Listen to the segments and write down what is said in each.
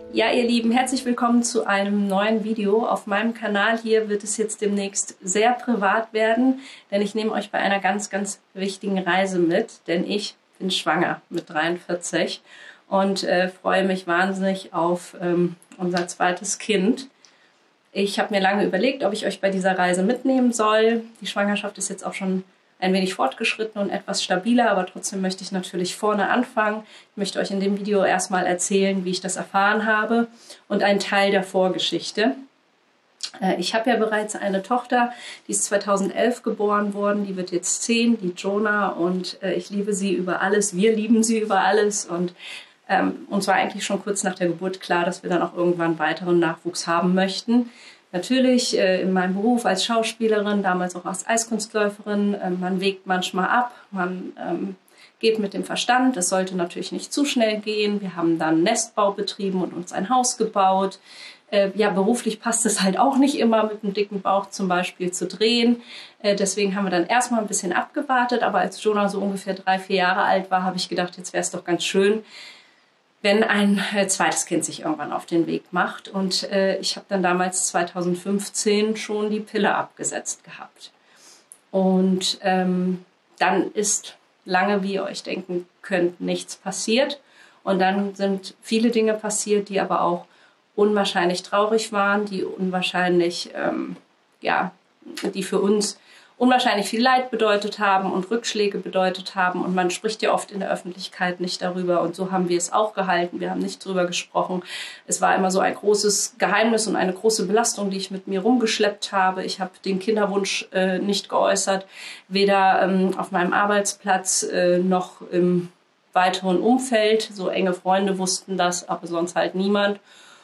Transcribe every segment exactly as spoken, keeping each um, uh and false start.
Ja, ihr Lieben, herzlich willkommen zu einem neuen Video. Auf meinem Kanal hier wird es jetzt demnächst sehr privat werden, denn ich nehme euch bei einer ganz, ganz wichtigen Reise mit, denn ich bin schwanger mit dreiundvierzig und äh, freue mich wahnsinnig auf ähm, unser zweites Kind. Ich habe mir lange überlegt, ob ich euch bei dieser Reise mitnehmen soll. Die Schwangerschaft ist jetzt auch schon ein wenig fortgeschritten und etwas stabiler, aber trotzdem möchte ich natürlich vorne anfangen. Ich möchte euch in dem Video erstmal erzählen, wie ich das erfahren habe und einen Teil der Vorgeschichte. Ich habe ja bereits eine Tochter, die ist zweitausendelf geboren worden, die wird jetzt zehn, die Jonah, und ich liebe sie über alles, wir lieben sie über alles, und ähm, uns war eigentlich schon kurz nach der Geburt klar, dass wir dann auch irgendwann weiteren Nachwuchs haben möchten. Natürlich äh, in meinem Beruf als Schauspielerin, damals auch als Eiskunstläuferin, äh, man wägt manchmal ab, man ähm, geht mit dem Verstand, es sollte natürlich nicht zu schnell gehen. Wir haben dann Nestbau betrieben und uns ein Haus gebaut. Äh, ja, beruflich passt es halt auch nicht immer, mit einem dicken Bauch zum Beispiel zu drehen. Äh, deswegen haben wir dann erstmal ein bisschen abgewartet, aber als Jonah so ungefähr drei, vier Jahre alt war, habe ich gedacht, jetzt wäre es doch ganz schön, wenn ein äh, zweites Kind sich irgendwann auf den Weg macht. Und äh, ich habe dann damals zweitausendfünfzehn schon die Pille abgesetzt gehabt. Und ähm, dann ist lange, wie ihr euch denken könnt, nichts passiert. Und dann sind viele Dinge passiert, die aber auch unwahrscheinlich traurig waren, die unwahrscheinlich, ähm, ja, die für uns unwahrscheinlich viel Leid bedeutet haben und Rückschläge bedeutet haben. Und man spricht ja oft in der Öffentlichkeit nicht darüber. Und so haben wir es auch gehalten. Wir haben nicht darüber gesprochen. Es war immer so ein großes Geheimnis und eine große Belastung, die ich mit mir rumgeschleppt habe. Ich habe den Kinderwunsch äh, nicht geäußert, weder ähm, auf meinem Arbeitsplatz äh, noch im weiteren Umfeld. So enge Freunde wussten das, aber sonst halt niemand.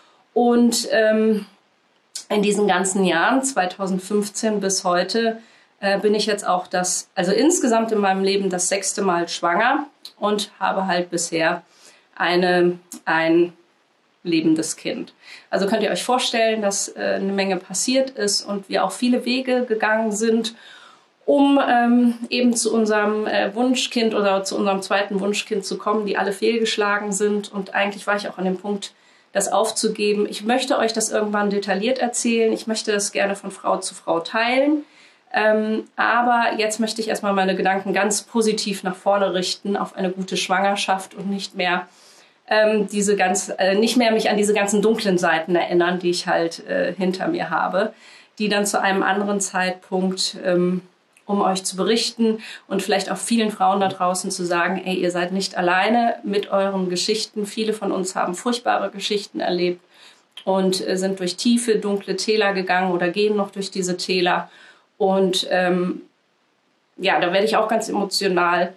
Und ähm, in diesen ganzen Jahren, zweitausendfünfzehn bis heute, bin ich jetzt auch das, also insgesamt in meinem Leben das sechste Mal schwanger und habe halt bisher eine, ein lebendes Kind. Also könnt ihr euch vorstellen, dass äh, eine Menge passiert ist und wir auch viele Wege gegangen sind, um ähm, eben zu unserem äh, Wunschkind oder zu unserem zweiten Wunschkind zu kommen, die alle fehlgeschlagen sind. Und eigentlich war ich auch an dem Punkt, das aufzugeben. Ich möchte euch das irgendwann detailliert erzählen. Ich möchte das gerne von Frau zu Frau teilen. Ähm, aber jetzt möchte ich erstmal meine Gedanken ganz positiv nach vorne richten auf eine gute Schwangerschaft und nicht mehr ähm, diese ganz, äh, nicht mehr mich an diese ganzen dunklen Seiten erinnern, die ich halt äh, hinter mir habe, die dann zu einem anderen Zeitpunkt, ähm, um euch zu berichten und vielleicht auch vielen Frauen da draußen zu sagen, ey, ihr seid nicht alleine mit euren Geschichten. Viele von uns haben furchtbare Geschichten erlebt und äh, sind durch tiefe, dunkle Täler gegangen oder gehen noch durch diese Täler. Und ähm, ja, da werde ich auch ganz emotional.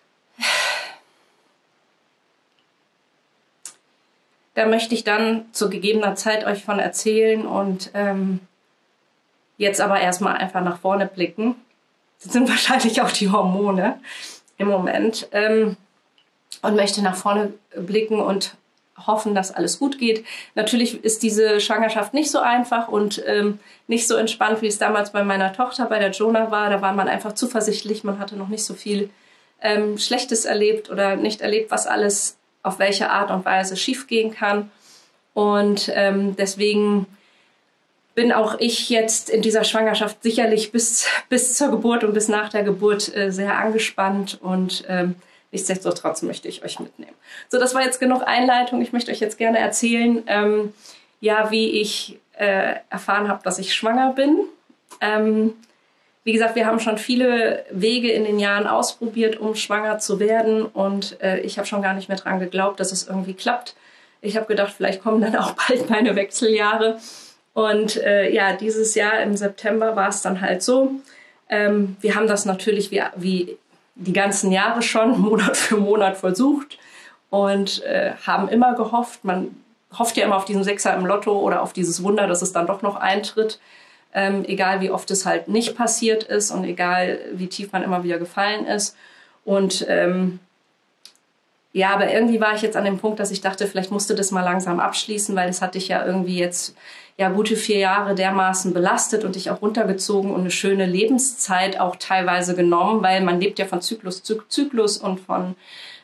Da möchte ich dann zu gegebener Zeit euch von erzählen und ähm, jetzt aber erstmal einfach nach vorne blicken. Das sind wahrscheinlich auch die Hormone im Moment. Ähm, und möchte nach vorne blicken und hoffen, dass alles gut geht. Natürlich ist diese Schwangerschaft nicht so einfach und ähm, nicht so entspannt, wie es damals bei meiner Tochter, bei der Jonah war. Da war man einfach zuversichtlich, man hatte noch nicht so viel ähm, Schlechtes erlebt oder nicht erlebt, was alles auf welche Art und Weise schiefgehen kann. Und ähm, deswegen bin auch ich jetzt in dieser Schwangerschaft sicherlich bis, bis zur Geburt und bis nach der Geburt äh, sehr angespannt und ähm, nichtsdestotrotz möchte ich euch mitnehmen. So, das war jetzt genug Einleitung. Ich möchte euch jetzt gerne erzählen, ähm, ja, wie ich äh, erfahren habe, dass ich schwanger bin. Ähm, wie gesagt, wir haben schon viele Wege in den Jahren ausprobiert, um schwanger zu werden. Und äh, ich habe schon gar nicht mehr dran geglaubt, dass es irgendwie klappt. Ich habe gedacht, vielleicht kommen dann auch bald meine Wechseljahre. Und äh, ja, dieses Jahr im September war es dann halt so. Ähm, wir haben das natürlich wie, wie die ganzen Jahre schon Monat für Monat versucht und äh, haben immer gehofft, man hofft ja immer auf diesen Sechser im Lotto oder auf dieses Wunder, dass es dann doch noch eintritt, ähm, egal wie oft es halt nicht passiert ist und egal wie tief man immer wieder gefallen ist. Und ähm, ja, aber irgendwie war ich jetzt an dem Punkt, dass ich dachte, vielleicht musste das mal langsam abschließen, weil das hatte ich ja irgendwie jetzt ja gute vier Jahre dermaßen belastet und dich auch runtergezogen und eine schöne Lebenszeit auch teilweise genommen, weil man lebt ja von Zyklus zu Zyklus und von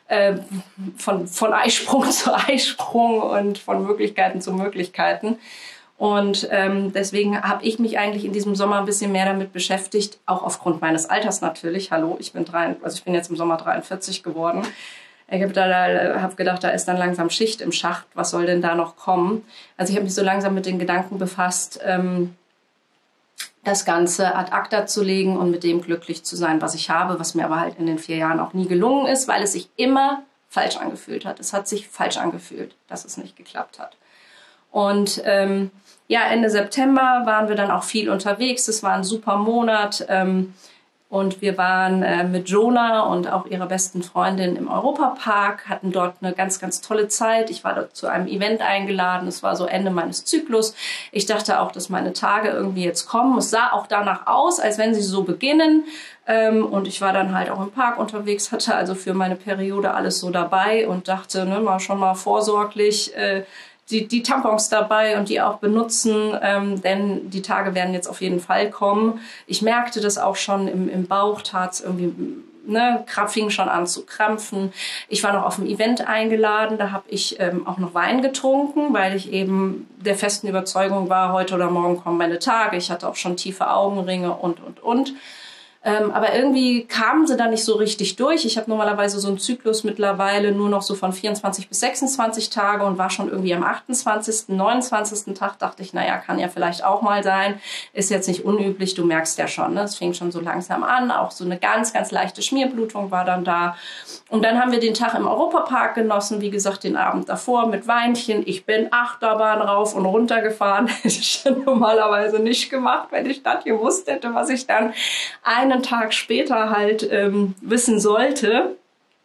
äh, von, von Eisprung zu Eisprung und von Möglichkeiten zu Möglichkeiten. Und ähm, deswegen habe ich mich eigentlich in diesem Sommer ein bisschen mehr damit beschäftigt, auch aufgrund meines Alters natürlich. Hallo, ich bin drei, also ich bin jetzt im Sommer dreiundvierzig geworden. Ich habe da, hab gedacht, da ist dann langsam Schicht im Schacht. Was soll denn da noch kommen? Also ich habe mich so langsam mit den Gedanken befasst, ähm, das Ganze ad acta zu legen und mit dem glücklich zu sein, was ich habe, was mir aber halt in den vier Jahren auch nie gelungen ist, weil es sich immer falsch angefühlt hat. Es hat sich falsch angefühlt, dass es nicht geklappt hat. Und ähm, ja, Ende September waren wir dann auch viel unterwegs. Es war ein super Monat. Ähm, Und wir waren äh, mit Jonah und auch ihrer besten Freundin im Europapark, hatten dort eine ganz, ganz tolle Zeit. Ich war dort zu einem Event eingeladen. Es war so Ende meines Zyklus. Ich dachte auch, dass meine Tage irgendwie jetzt kommen. Es sah auch danach aus, als wenn sie so beginnen. Ähm, und ich war dann halt auch im Park unterwegs, hatte also für meine Periode alles so dabei und dachte, ne, mal schon mal vorsorglich äh, Die, die Tampons dabei und die auch benutzen, ähm, denn die Tage werden jetzt auf jeden Fall kommen. Ich merkte das auch schon im, im Bauch, tat es irgendwie, ne, fing schon an zu krampfen. Ich war noch auf ein Event eingeladen, da habe ich ähm, auch noch Wein getrunken, weil ich eben der festen Überzeugung war, heute oder morgen kommen meine Tage. Ich hatte auch schon tiefe Augenringe und, und, und. Ähm, aber irgendwie kamen sie da nicht so richtig durch. Ich habe normalerweise so einen Zyklus mittlerweile nur noch so von vierundzwanzig bis sechsundzwanzig Tage und war schon irgendwie am achtundzwanzigsten, neunundzwanzigsten Tag, dachte ich, naja, kann ja vielleicht auch mal sein. Ist jetzt nicht unüblich, du merkst ja schon, ne? Es fing schon so langsam an. Auch so eine ganz, ganz leichte Schmierblutung war dann da. Und dann haben wir den Tag im Europapark genossen, wie gesagt, den Abend davor mit Weinchen. Ich bin Achterbahn rauf und runter gefahren. Hätte ich normalerweise nicht gemacht, wenn ich das gewusst hätte, was ich dann einen Tag später halt ähm, wissen sollte.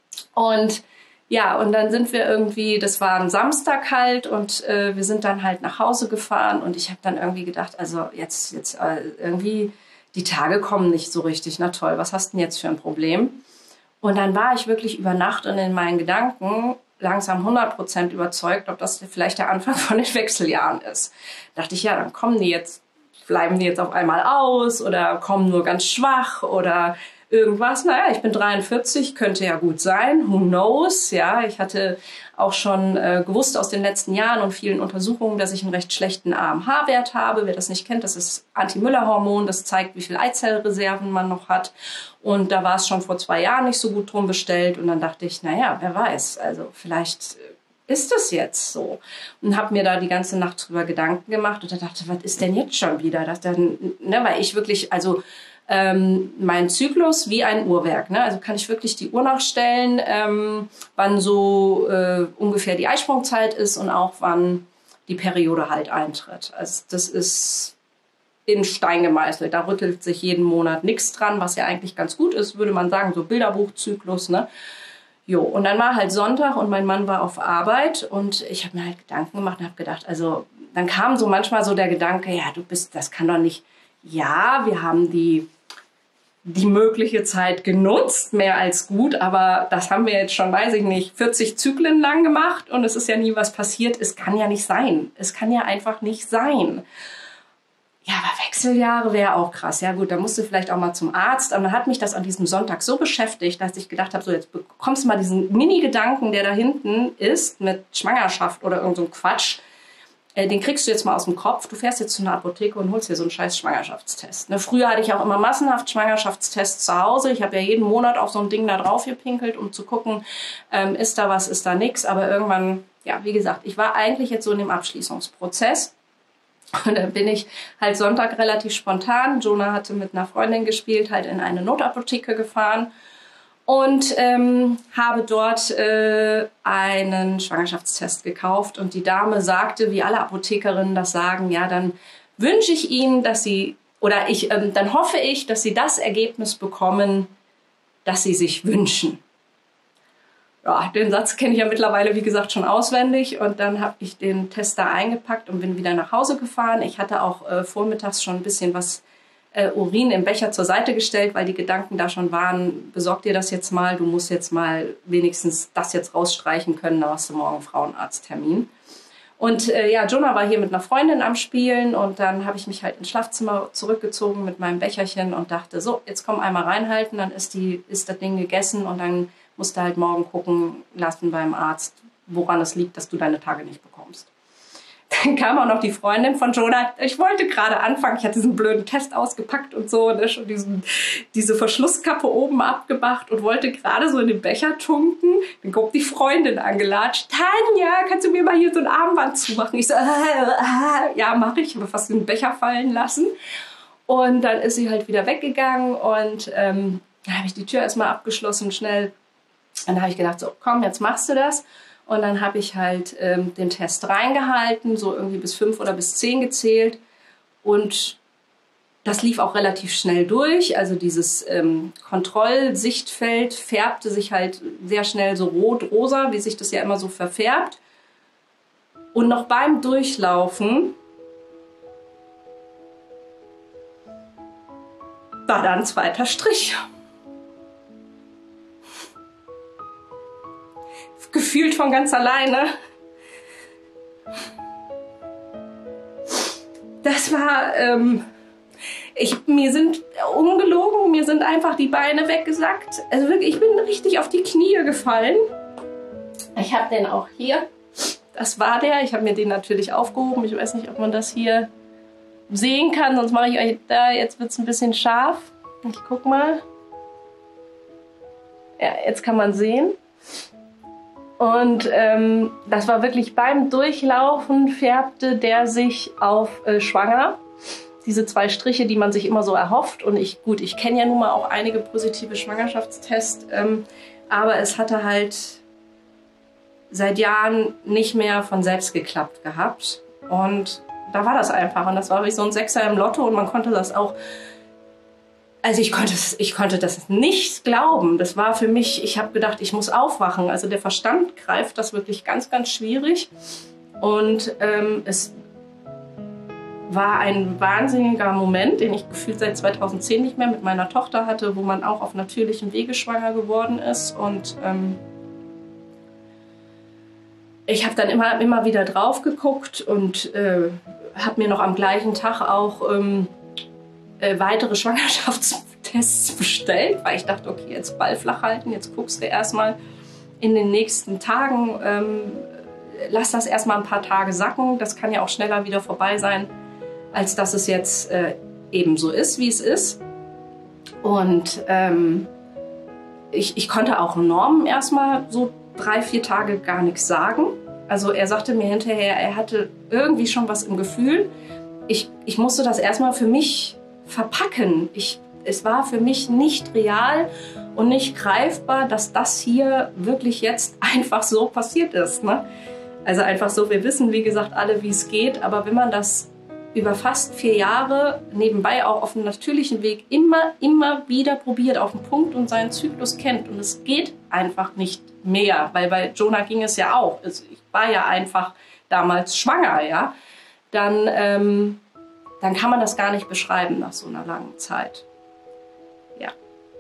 Und ja, und dann sind wir irgendwie, das war ein Samstag halt, und äh, wir sind dann halt nach Hause gefahren und ich habe dann irgendwie gedacht, also jetzt, jetzt äh, irgendwie, die Tage kommen nicht so richtig, na toll, was hast du denn jetzt für ein Problem? Und dann war ich wirklich über Nacht und in meinen Gedanken langsam hundert Prozent überzeugt, ob das vielleicht der Anfang von den Wechseljahren ist. Da dachte ich, ja, dann kommen die jetzt, bleiben die jetzt auf einmal aus oder kommen nur ganz schwach oder irgendwas. Naja, ich bin dreiundvierzig, könnte ja gut sein, who knows. Ja, ich hatte auch schon äh, gewusst aus den letzten Jahren und vielen Untersuchungen, dass ich einen recht schlechten A M H-Wert habe. Wer das nicht kennt, das ist Anti-Müller-Hormon, das zeigt, wie viel Eizellreserven man noch hat. Und da war es schon vor zwei Jahren nicht so gut drum bestellt. Und dann dachte ich, naja, wer weiß, also vielleicht ist das jetzt so? Und habe mir da die ganze Nacht drüber Gedanken gemacht und da dachte, was ist denn jetzt schon wieder? Das dann, ne, weil ich wirklich, also ähm, mein Zyklus wie ein Uhrwerk, ne? Also kann ich wirklich die Uhr nachstellen, ähm, wann so äh, ungefähr die Eisprungzeit ist und auch wann die Periode halt eintritt. Also das ist in Stein gemeißelt. Da rüttelt sich jeden Monat nichts dran, was ja eigentlich ganz gut ist, würde man sagen, so Bilderbuchzyklus, ne? Jo, und dann war halt Sonntag und mein Mann war auf Arbeit und ich habe mir halt Gedanken gemacht und habe gedacht, also dann kam so manchmal so der Gedanke, ja, du bist, das kann doch nicht, ja, wir haben die, die mögliche Zeit genutzt, mehr als gut, aber das haben wir jetzt schon, weiß ich nicht, vierzig Zyklen lang gemacht und es ist ja nie was passiert. Es kann ja nicht sein. Es kann ja einfach nicht sein. Ja, aber Wechseljahre wäre auch krass. Ja gut, da musst du vielleicht auch mal zum Arzt. Und dann hat mich das an diesem Sonntag so beschäftigt, dass ich gedacht habe, so jetzt bekommst du mal diesen Mini-Gedanken, der da hinten ist, mit Schwangerschaft oder irgend so ein Quatsch. Äh, den kriegst du jetzt mal aus dem Kopf. Du fährst jetzt zu einer Apotheke und holst dir so einen scheiß Schwangerschaftstest. Ne, früher hatte ich auch immer massenhaft Schwangerschaftstests zu Hause. Ich habe ja jeden Monat auf so ein Ding da drauf gepinkelt, um zu gucken, ähm, ist da was, ist da nichts. Aber irgendwann, ja, wie gesagt, ich war eigentlich jetzt so in dem Abschließungsprozess. Und dann bin ich halt Sonntag relativ spontan, Jonah hatte mit einer Freundin gespielt, halt in eine Notapotheke gefahren und ähm, habe dort äh, einen Schwangerschaftstest gekauft. Und die Dame sagte, wie alle Apothekerinnen das sagen, ja, dann wünsche ich Ihnen, dass Sie, oder ich, ähm, dann hoffe ich, dass Sie das Ergebnis bekommen, das Sie sich wünschen. Ja, den Satz kenne ich ja mittlerweile, wie gesagt, schon auswendig. Und dann habe ich den Test da eingepackt und bin wieder nach Hause gefahren. Ich hatte auch äh, vormittags schon ein bisschen was äh, Urin im Becher zur Seite gestellt, weil die Gedanken da schon waren, besorg dir das jetzt mal, du musst jetzt mal wenigstens das jetzt rausstreichen können, da hast du morgen Frauenarzttermin. Und äh, ja, Jonah war hier mit einer Freundin am Spielen und dann habe ich mich halt ins Schlafzimmer zurückgezogen mit meinem Becherchen und dachte, so, jetzt komm einmal reinhalten, dann ist, die, ist das Ding gegessen und dann musste halt morgen gucken lassen beim Arzt, woran es liegt, dass du deine Tage nicht bekommst. Dann kam auch noch die Freundin von Jonah. Ich wollte gerade anfangen, ich hatte diesen blöden Test ausgepackt und so, ne, schon diesen, diese Verschlusskappe oben abgemacht und wollte gerade so in den Becher tunken. Dann kommt die Freundin angelatscht. Tanja, kannst du mir mal hier so ein Armband zumachen? Ich so, äh, äh, ja, mache ich. Ich habe fast den Becher fallen lassen. Und dann ist sie halt wieder weggegangen und ähm, dann habe ich die Tür erstmal abgeschlossen, schnell. Und dann habe ich gedacht, so komm, jetzt machst du das. Und dann habe ich halt ähm, den Test reingehalten, so irgendwie bis fünf oder bis zehn gezählt. Und das lief auch relativ schnell durch. Also dieses ähm, Kontrollsichtfeld färbte sich halt sehr schnell so rot-rosa, wie sich das ja immer so verfärbt. Und noch beim Durchlaufen war da ein zweiter Strich. Gefühlt von ganz alleine. Das war, ähm, ich, mir sind ungelogen, mir sind einfach die Beine weggesackt. Also wirklich, ich bin richtig auf die Knie gefallen. Ich habe den auch hier. Das war der. Ich habe mir den natürlich aufgehoben. Ich weiß nicht, ob man das hier sehen kann, sonst mache ich euch da, jetzt wird es ein bisschen scharf. Ich guck mal. Ja, jetzt kann man sehen. Und ähm, das war wirklich beim Durchlaufen färbte der sich auf äh, schwanger. Diese zwei Striche, die man sich immer so erhofft. Und ich, gut, ich kenne ja nun mal auch einige positive Schwangerschaftstests, ähm, aber es hatte halt seit Jahren nicht mehr von selbst geklappt gehabt. Und da war das einfach. Und das war wie so ein Sechser im Lotto und man konnte das auch. Also ich konnte, ich konnte das nicht glauben. Das war für mich, ich habe gedacht, ich muss aufwachen. Also der Verstand greift das wirklich ganz, ganz schwierig. Und ähm, es war ein wahnsinniger Moment, den ich gefühlt seit zweitausendzehn nicht mehr mit meiner Tochter hatte, wo man auch auf natürlichem Wege schwanger geworden ist. Und ähm, ich habe dann immer, immer wieder drauf geguckt und äh, habe mir noch am gleichen Tag auch ähm, Äh, weitere Schwangerschaftstests bestellt, weil ich dachte, okay, jetzt Ball flach halten, jetzt guckst du erstmal in den nächsten Tagen, ähm, lass das erstmal ein paar Tage sacken, das kann ja auch schneller wieder vorbei sein, als dass es jetzt äh, eben so ist, wie es ist. Und ähm, ich, ich konnte auch Norman erstmal so drei, vier Tage gar nichts sagen. Also er sagte mir hinterher, er hatte irgendwie schon was im Gefühl. Ich, ich musste das erstmal für mich verpacken. Ich, es war für mich nicht real und nicht greifbar, dass das hier wirklich jetzt einfach so passiert ist. Ne? Also einfach so, wir wissen, wie gesagt, alle, wie es geht, aber wenn man das über fast vier Jahre nebenbei auch auf einem natürlichen Weg immer, immer wieder probiert, auf den Punkt und seinen Zyklus kennt und es geht einfach nicht mehr, weil bei Jonah ging es ja auch. Also ich war ja einfach damals schwanger, ja, dann ähm, dann kann man das gar nicht beschreiben nach so einer langen Zeit. Ja.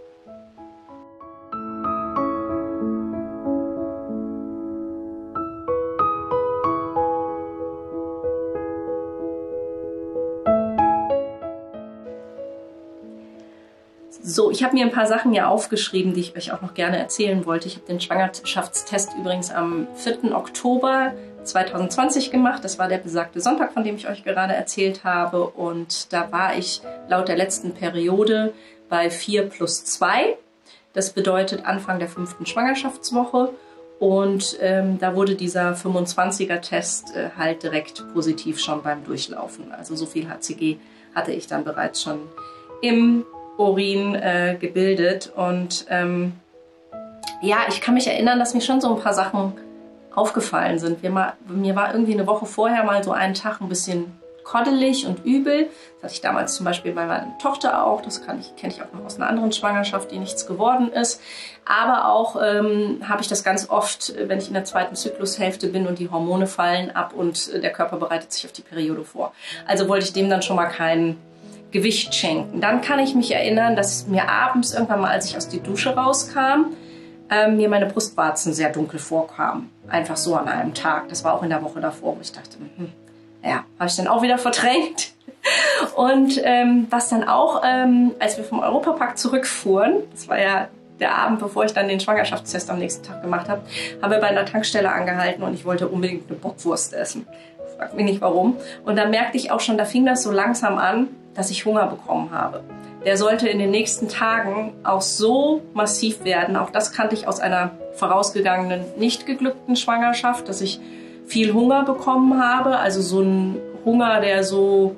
So, ich habe mir ein paar Sachen hier aufgeschrieben, die ich euch auch noch gerne erzählen wollte. Ich habe den Schwangerschaftstest übrigens am vierten Oktober zweitausendzwanzig gemacht. Das war der besagte Sonntag, von dem ich euch gerade erzählt habe. Und da war ich laut der letzten Periode bei vier plus zwei. Das bedeutet Anfang der fünften Schwangerschaftswoche. Und ähm, da wurde dieser fünfundzwanziger-Test äh, halt direkt positiv schon beim Durchlaufen. Also so viel H C G hatte ich dann bereits schon im Urin äh, gebildet. Und ähm, ja, ich kann mich erinnern, dass mir schon so ein paar Sachen aufgefallen sind. Mir, mal, mir war irgendwie eine Woche vorher mal so einen Tag ein bisschen koddelig und übel. Das hatte ich damals zum Beispiel bei meiner Tochter auch. Das kann ich, kenne ich auch noch aus einer anderen Schwangerschaft, die nichts geworden ist. Aber auch ähm, habe ich das ganz oft, wenn ich in der zweiten Zyklushälfte bin und die Hormone fallen ab und der Körper bereitet sich auf die Periode vor. Also wollte ich dem dann schon mal kein Gewicht schenken. Dann kann ich mich erinnern, dass mir abends irgendwann mal, als ich aus der Dusche rauskam, ähm, mir meine Brustwarzen sehr dunkel vorkamen. Einfach so an einem Tag. Das war auch in der Woche davor, wo ich dachte, hm, ja, habe ich dann auch wieder verdrängt. Und ähm, was dann auch, ähm, als wir vom Europapark zurückfuhren, das war ja der Abend, bevor ich dann den Schwangerschaftstest am nächsten Tag gemacht habe, haben wir bei einer Tankstelle angehalten und ich wollte unbedingt eine Bockwurst essen. Frag mich nicht warum. Und dann merkte ich auch schon, da fing das so langsam an, dass ich Hunger bekommen habe. Der sollte in den nächsten Tagen auch so massiv werden. Auch das kannte ich aus einer vorausgegangenen, nicht geglückten Schwangerschaft, dass ich viel Hunger bekommen habe. Also so ein Hunger, der so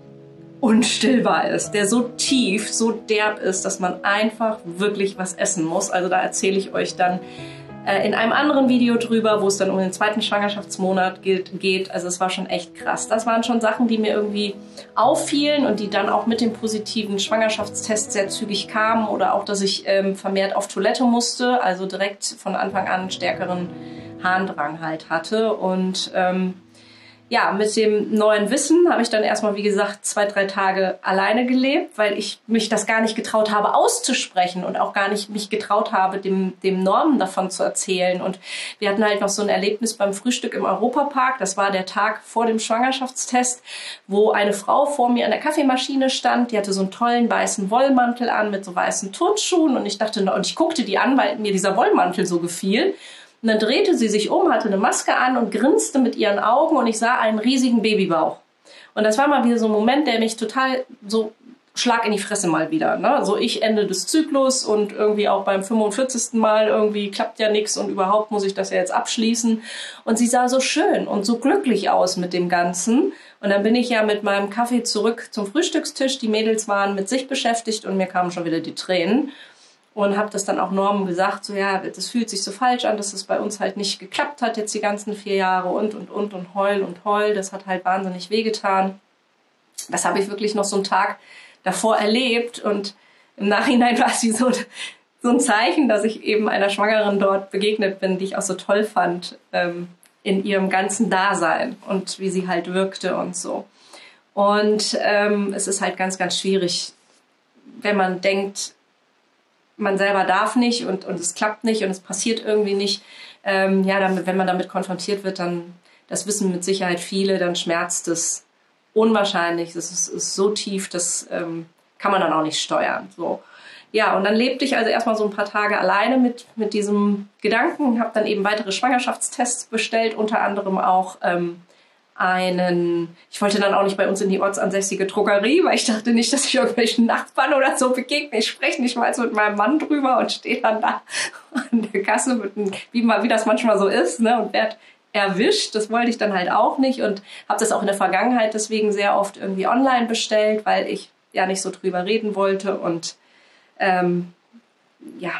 unstillbar ist, der so tief, so derb ist, dass man einfach wirklich was essen muss. Also da erzähle ich euch dann äh, in einem anderen Video drüber, wo es dann um den zweiten Schwangerschaftsmonat geht, geht. Also es war schon echt krass. Das waren schon Sachen, die mir irgendwie auffielen und die dann auch mit dem positiven Schwangerschaftstest sehr zügig kamen oder auch, dass ich ähm, vermehrt auf Toilette musste, also direkt von Anfang an stärkeren Harndrang halt hatte. Und ähm, ja, mit dem neuen Wissen habe ich dann erstmal, wie gesagt, zwei, drei Tage alleine gelebt, weil ich mich das gar nicht getraut habe auszusprechen und auch gar nicht mich getraut habe, dem, dem Norman davon zu erzählen. Und wir hatten halt noch so ein Erlebnis beim Frühstück im Europapark. Das war der Tag vor dem Schwangerschaftstest, wo eine Frau vor mir an der Kaffeemaschine stand. Die hatte so einen tollen weißen Wollmantel an mit so weißen Turnschuhen. Und ich dachte, und ich guckte die an, weil mir dieser Wollmantel so gefiel. Und dann drehte sie sich um, hatte eine Maske an und grinste mit ihren Augen und ich sah einen riesigen Babybauch. Und das war mal wieder so ein Moment, der mich total so Schlag in die Fresse mal wieder. Ne? So ich Ende des Zyklus und irgendwie auch beim fünfundvierzigsten Mal irgendwie klappt ja nichts und überhaupt muss ich das ja jetzt abschließen. Und sie sah so schön und so glücklich aus mit dem Ganzen. Und dann bin ich ja mit meinem Kaffee zurück zum Frühstückstisch. Die Mädels waren mit sich beschäftigt und mir kamen schon wieder die Tränen. Und habe das dann auch Norman gesagt, so ja, das fühlt sich so falsch an, dass es bei uns halt nicht geklappt hat jetzt die ganzen vier Jahre und, und, und, und heul und heul. Das hat halt wahnsinnig wehgetan. Das habe ich wirklich noch so einen Tag davor erlebt und im Nachhinein war es wie so, so ein Zeichen, dass ich eben einer Schwangeren dort begegnet bin, die ich auch so toll fand ähm, in ihrem ganzen Dasein und wie sie halt wirkte und so. Und ähm, es ist halt ganz, ganz schwierig, wenn man denkt, man selber darf nicht und, und es klappt nicht und es passiert irgendwie nicht. Ähm, ja, damit, wenn man damit konfrontiert wird, dann, das wissen mit Sicherheit viele, dann schmerzt es unwahrscheinlich. Das ist, ist so tief, das ähm, kann man dann auch nicht steuern. So. Ja, und dann lebte ich also erstmal so ein paar Tage alleine mit, mit diesem Gedanken, habe dann eben weitere Schwangerschaftstests bestellt, unter anderem auch ähm, einen, ich wollte dann auch nicht bei uns in die ortsansässige Drogerie, weil ich dachte nicht, dass ich irgendwelchen Nachbarn oder so begegne. Ich spreche nicht mal so mit meinem Mann drüber und stehe dann da an der Kasse, mit einem, wie, mal, wie das manchmal so ist, ne, und werde erwischt. Das wollte ich dann halt auch nicht und habe das auch in der Vergangenheit deswegen sehr oft irgendwie online bestellt, weil ich ja nicht so drüber reden wollte und ähm, ja,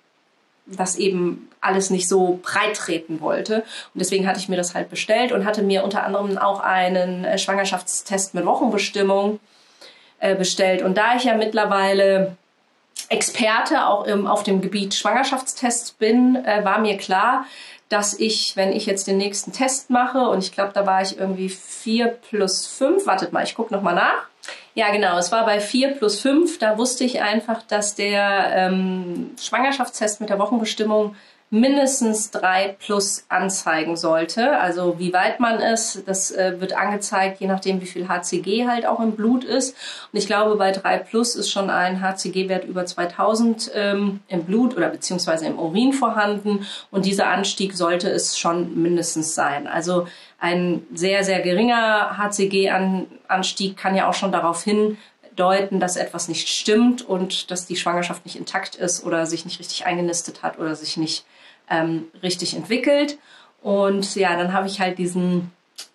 das eben alles nicht so breit treten wollte. Und deswegen hatte ich mir das halt bestellt und hatte mir unter anderem auch einen äh, Schwangerschaftstest mit Wochenbestimmung äh, bestellt. Und da ich ja mittlerweile Experte auch im, auf dem Gebiet Schwangerschaftstests bin, äh, war mir klar, dass ich, wenn ich jetzt den nächsten Test mache, und ich glaube, da war ich irgendwie vier plus fünf, wartet mal, ich gucke nochmal nach. Ja, genau, es war bei vier plus fünf, da wusste ich einfach, dass der ähm, Schwangerschaftstest mit der Wochenbestimmung mindestens drei plus anzeigen sollte. Also wie weit man ist, das äh, wird angezeigt, je nachdem wie viel H C G halt auch im Blut ist. Und ich glaube, bei drei plus ist schon ein H C G-Wert über zweitausend ähm, im Blut oder beziehungsweise im Urin vorhanden. Und dieser Anstieg sollte es schon mindestens sein. Also ein sehr, sehr geringer H C G-Anstieg kann ja auch schon darauf hindeuten, dass etwas nicht stimmt und dass die Schwangerschaft nicht intakt ist oder sich nicht richtig eingenistet hat oder sich nicht ähm, richtig entwickelt. Und ja, dann habe ich halt diesen,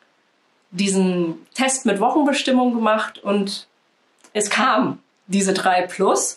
diesen Test mit Wochenbestimmung gemacht und es kam diese drei plus.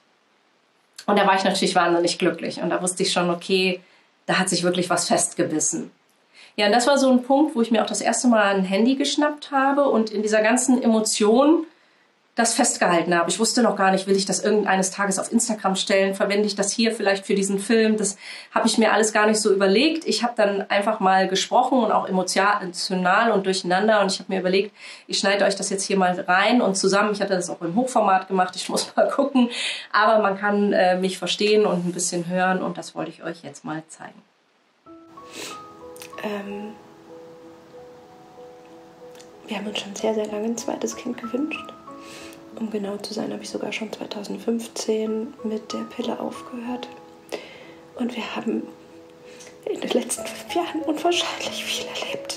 Und da war ich natürlich wahnsinnig glücklich. Und da wusste ich schon, okay, da hat sich wirklich was festgebissen. Ja, und das war so ein Punkt, wo ich mir auch das erste Mal ein Handy geschnappt habe und in dieser ganzen Emotion das festgehalten habe. Ich wusste noch gar nicht, will ich das irgendeines Tages auf Instagram stellen? Verwende ich das hier vielleicht für diesen Film? Das habe ich mir alles gar nicht so überlegt. Ich habe dann einfach mal gesprochen und auch emotional und durcheinander. Und ich habe mir überlegt, ich schneide euch das jetzt hier mal rein und zusammen. Ich hatte das auch im Hochformat gemacht. Ich muss mal gucken. Aber man kann äh, mich verstehen und ein bisschen hören. Und das wollte ich euch jetzt mal zeigen. Ähm, wir haben uns schon sehr, sehr lange ein zweites Kind gewünscht. Um genau zu sein, habe ich sogar schon zweitausendfünfzehn mit der Pille aufgehört. Und wir haben in den letzten fünf Jahren unwahrscheinlich viel erlebt.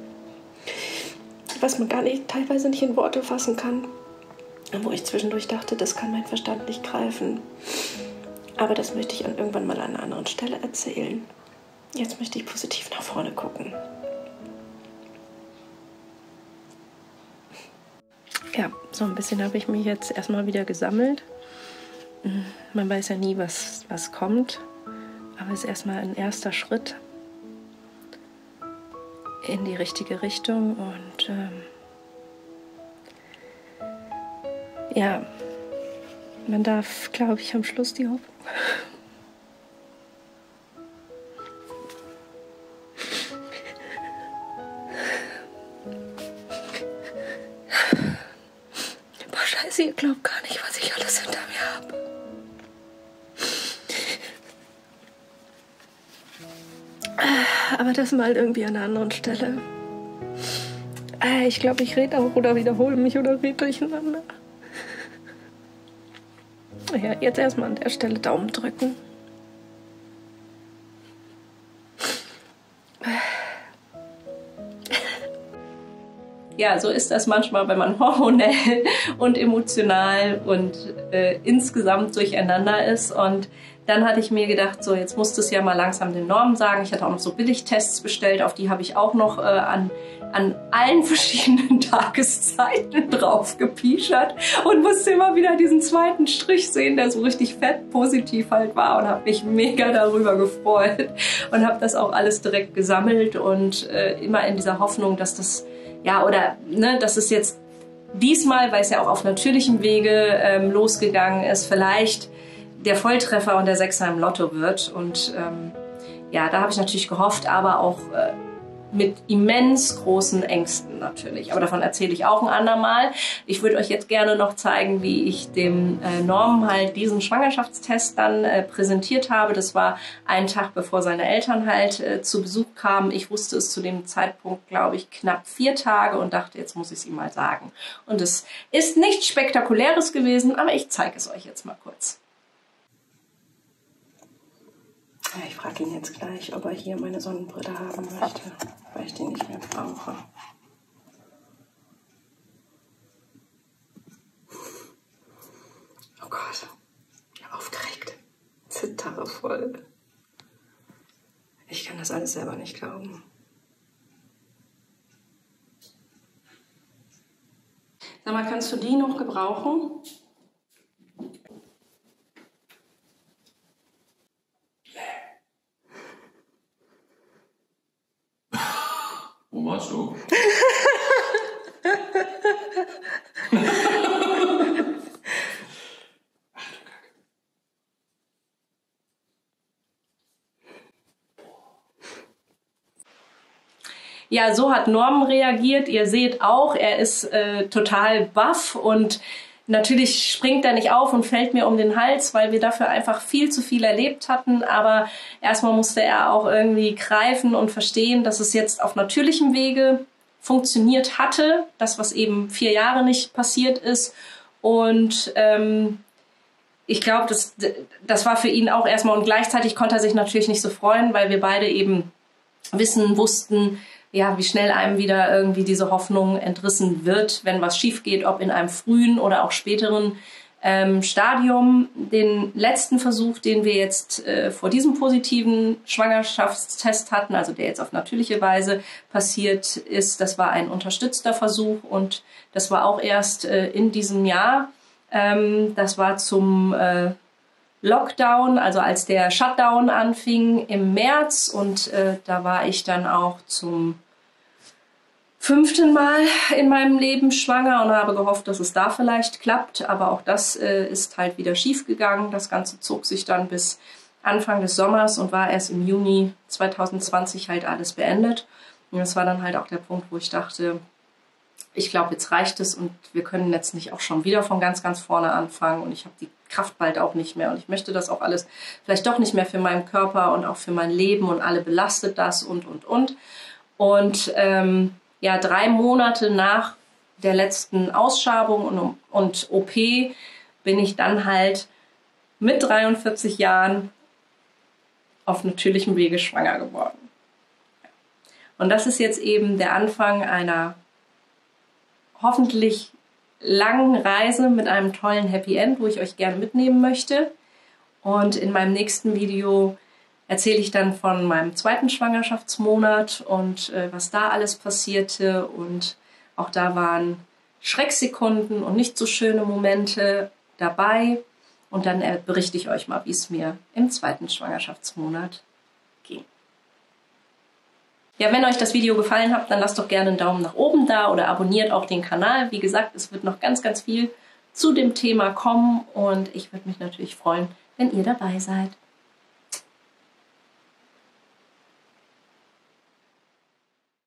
Was man gar nicht, teilweise nicht in Worte fassen kann. Wo ich zwischendurch dachte, das kann mein Verstand nicht greifen. Aber das möchte ich an irgendwann mal an einer anderen Stelle erzählen. Jetzt möchte ich positiv nach vorne gucken. Ja, so ein bisschen habe ich mich jetzt erstmal wieder gesammelt. Man weiß ja nie, was, was kommt. Aber es ist erstmal ein erster Schritt in die richtige Richtung. Und ähm, ja, man darf, glaube ich, am Schluss die Hoffnung. Boah, Scheiße, ihr glaubt gar nicht, was ich alles hinter mir habe. Aber das mal irgendwie an einer anderen Stelle. Ich glaube, ich rede auch oder wiederhole mich oder rede durcheinander. Ja, jetzt erstmal an der Stelle Daumen drücken. Ja, so ist das manchmal, wenn man hormonell und emotional und äh, insgesamt durcheinander ist. Und dann hatte ich mir gedacht, so jetzt musst du es ja mal langsam den Normen sagen. Ich hatte auch noch so Billigtests bestellt, auf die habe ich auch noch äh, an, an allen verschiedenen Tageszeiten drauf gepischert und musste immer wieder diesen zweiten Strich sehen, der so richtig fett positiv halt war, und habe mich mega darüber gefreut und habe das auch alles direkt gesammelt und äh, immer in dieser Hoffnung, dass das, ja, oder, ne, dass es jetzt diesmal, weil es ja auch auf natürlichem Wege ähm, losgegangen ist, vielleicht der Volltreffer und der Sechser im Lotto wird. Und ähm, ja, da habe ich natürlich gehofft, aber auch äh, mit immens großen Ängsten natürlich. Aber davon erzähle ich auch ein andermal. Ich würde euch jetzt gerne noch zeigen, wie ich dem äh, Norman halt diesen Schwangerschaftstest dann äh, präsentiert habe. Das war einen Tag, bevor seine Eltern halt äh, zu Besuch kamen. Ich wusste es zu dem Zeitpunkt, glaube ich, knapp vier Tage und dachte, jetzt muss ich es ihm mal sagen. Und es ist nichts Spektakuläres gewesen, aber ich zeige es euch jetzt mal kurz. Ja, ich frage ihn jetzt gleich, ob er hier meine Sonnenbrille haben möchte, weil ich die nicht mehr brauche. Oh Gott, aufgeregt, zittere voll. Ich kann das alles selber nicht glauben. Sag mal, kannst du die noch gebrauchen? Wo warst du? Ja, so hat Norman reagiert. Ihr seht auch, er ist äh, total baff und natürlich springt er nicht auf und fällt mir um den Hals, weil wir dafür einfach viel zu viel erlebt hatten. Aber erstmal musste er auch irgendwie greifen und verstehen, dass es jetzt auf natürlichem Wege funktioniert hatte. Das, was eben vier Jahre nicht passiert ist. Und ähm, ich glaube, das, das war für ihn auch erstmal, und gleichzeitig konnte er sich natürlich nicht so freuen, weil wir beide eben wissen, wussten, ja, wie schnell einem wieder irgendwie diese Hoffnung entrissen wird, wenn was schief geht, ob in einem frühen oder auch späteren ähm, Stadium. Den letzten Versuch, den wir jetzt äh, vor diesem positiven Schwangerschaftstest hatten, also der jetzt auf natürliche Weise passiert ist, das war ein unterstützter Versuch und das war auch erst äh, in diesem Jahr. Ähm, das war zum äh, Lockdown, also als der Shutdown anfing im März, und äh, da war ich dann auch zum fünften Mal in meinem Leben schwanger und habe gehofft, dass es da vielleicht klappt, aber auch das äh, ist halt wieder schief gegangen. Das Ganze zog sich dann bis Anfang des Sommers und war erst im Juni zweitausendzwanzig halt alles beendet. Und das war dann halt auch der Punkt, wo ich dachte, ich glaube, jetzt reicht es und wir können jetzt nicht auch schon wieder von ganz, ganz vorne anfangen und ich habe die Kraft bald auch nicht mehr und ich möchte das auch alles vielleicht doch nicht mehr für meinen Körper und auch für mein Leben und alle belastet das und, und, und. Und ähm, ja, drei Monate nach der letzten Ausschabung und, und O P bin ich dann halt mit dreiundvierzig Jahren auf natürlichem Wege schwanger geworden. Und das ist jetzt eben der Anfang einer hoffentlich langen Reise mit einem tollen Happy End, wo ich euch gerne mitnehmen möchte. Und in meinem nächsten Video erzähle ich dann von meinem zweiten Schwangerschaftsmonat und äh, was da alles passierte. Und auch da waren Schrecksekunden und nicht so schöne Momente dabei. Und dann äh, berichte ich euch mal, wie es mir im zweiten Schwangerschaftsmonat ging. Ja, wenn euch das Video gefallen hat, dann lasst doch gerne einen Daumen nach oben da oder abonniert auch den Kanal. Wie gesagt, es wird noch ganz, ganz viel zu dem Thema kommen und ich würde mich natürlich freuen, wenn ihr dabei seid.